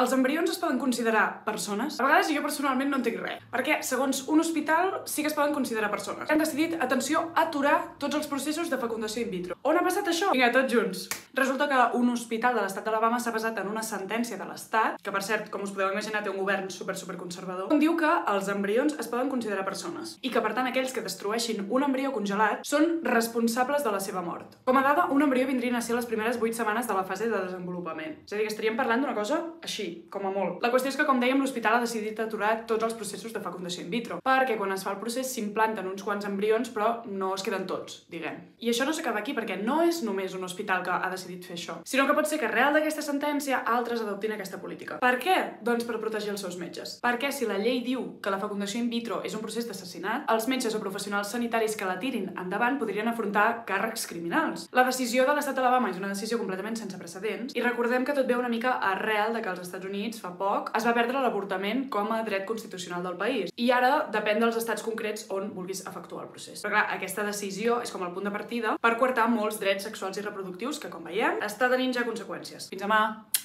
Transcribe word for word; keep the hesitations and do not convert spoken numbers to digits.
Els embrions es poden considerar persones? A vegades jo personalment no entenc res, perquè segons un hospital sí que es poden considerar persones. Han decidit, atenció, aturar tots els processos de fecundació in vitro. On ha passat això? Vinga, tots junts. Resulta que un hospital de l'estat d'Alabama s'ha basat en una sentència de l'estat, que per cert, com us podeu imaginar, té un govern super, super conservador, on diu que els embrions es poden considerar persones i que, per tant, aquells que destrueixin un embrió congelat són responsables de la seva mort. Com a dada, un embrió vindrien a ser les primeres vuit setmanes de la fase de desenvolupament. És a dir, que estaríem parlant d'una cosa així, com a molt. La qüestió és que, com dèiem, l'hospital ha decidit aturar tots els processos de fecundació in vitro, perquè quan es fa el procés s'implanten uns quants embrions, però no es queden tots, diguem. I això no s'acaba aquí, perquè no és només un hospital que ha decidit fer això, sinó que pot ser que arrel d'aquesta sentència altres adoptin aquesta política. Per què? Doncs per protegir els seus metges. Perquè si la llei diu que la fecundació in vitro és un procés d'assassinat, els metges o professionals sanitaris que la tirin endavant podrien afrontar càrrecs criminals. La decisió de l'estat d'Alabama és una decisió completament sense precedents i recordem que tot ve una mica arrel de que als Estats Units fa poc es va perdre l'avortament com a dret constitucional del país i ara depèn dels estats concrets on vulguis efectuar el procés. Però clar, aquesta decisió és com el punt de partida per coartar molts drets sexuals i reproductius que, com veiem, està tenint ja conseqüències. Fins demà!